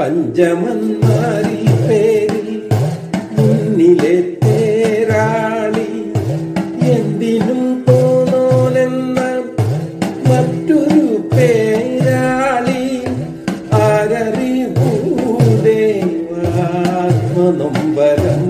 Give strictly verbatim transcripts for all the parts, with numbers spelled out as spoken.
പഞ്ചമന്മാരിൽ പേരിൽ മുന്നിലെ തേരാളി എന്തിനും തോന്നോലെന്ന മറ്റൊരു പേരാളി ആരറിവൂദേവാത്മനൊമ്പരം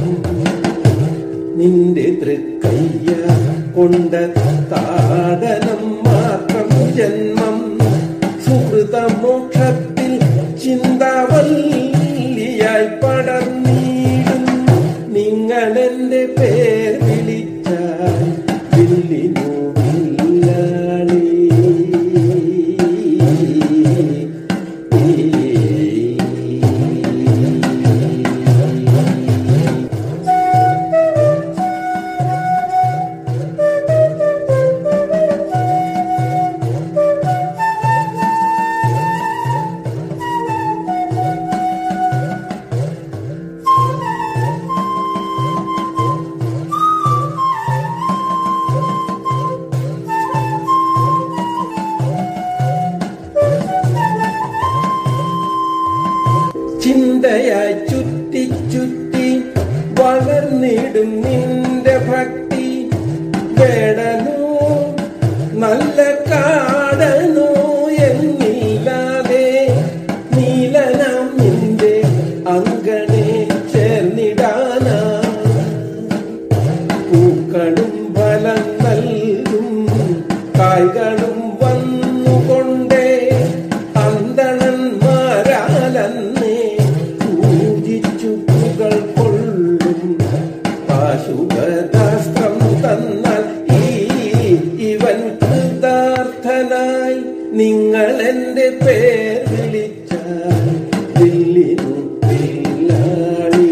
നിന്റെ തൃക്കയ്യ കൊണ്ട താടനം മാത്രം ജന്മം സുഹൃതമോക്ഷത്തിൽ ചിന്താവല്ലിയായി പടർന്നീടും നിങ്ങളെന്റെ പേർ വിളിച്ചാൽ വില്ലിനു വില്ലാളി ചിന്തയായി ചുറ്റി ചുറ്റി വളർന്നിടും നിന്റെ ഭക്തി വേടനോ നല്ല കാടനോ എന്നില്ലാതെ നീലനാം നിന്റെ അങ്കണെ ചേർന്നിടാനാ പൂക്കളും ഫലം നൽകും കായ്കളും വന്നുകൊണ്ടേ അന്തണന്മാരാലന്നേ പൂജിച്ചു പുകൾ കൊള്ളും പാശുപതാസ്ത്രം തന്നാൽ ഈ ഇവൻ കൃതാർത്ഥനായി നിങ്ങൾ എന്റെ പേർ വിളിച്ചാൽ വില്ലിനു വില്ലാളി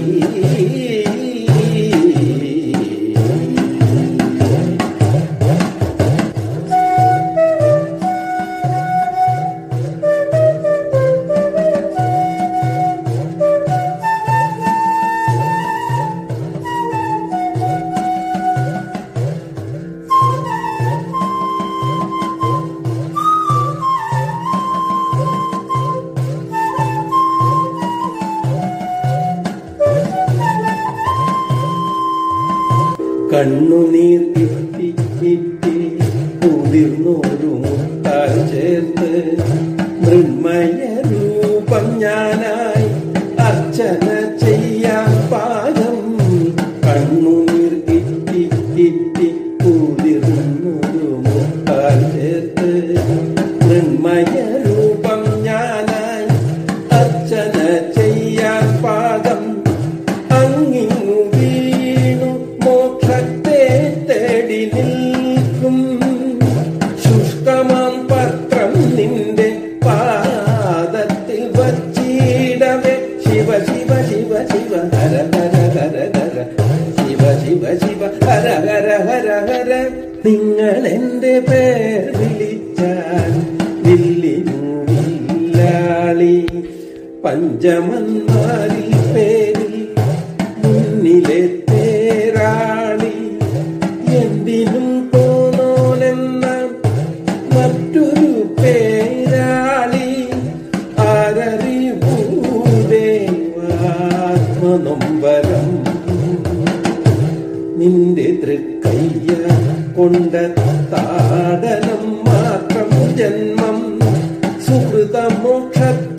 കണ്ണുനീർ കിട്ടി കിട്ടി കുതിർന്നോരു മുത്താൽ ചേർത്ത് മൃണ്മയ രൂപം ഞാനായി അർച്ചന ചെയ്യാൻ പാദം കണ്ണുനീർ കിട്ടി കിട്ടി കുതിർന്നോരു മുത്താൽ ചേർത്ത് മൃണ്മയ രൂപം ഞാനായി അർച്ചന ചെയ്യാൻ പാദം അങ്ങിങ്ങു വീണു മോക്ഷത്തെ തേടി നിൽക്കും ശുഷ്കമാം പത്രം നിന്റെ പാദത്തിൽ വച്ചിടവേ ശിവ ശിവ ശിവ ശിവ ഹര ഹര ഹര ഹര ശിവ ശിവ ശിവ ഹര ഹര ഹര ഹര നിങ്ങൾ എന്റെ പേർ വിളിച്ചാൽ വില്ലിനു വില്ലാളി പഞ്ചമന്മാരിൽ പേരിൽ മുന്നിലെ തേരാളി എന്തിനും തോന്നോലെന്ന മറ്റൊരു പേരാളി ആരറിവൂദേവാത്മനൊമ്പരം നിന്റെ തൃക്കയ്യ കൊണ്ട താടനം മാത്രം ജന്മം സുഹൃതമോക്ഷ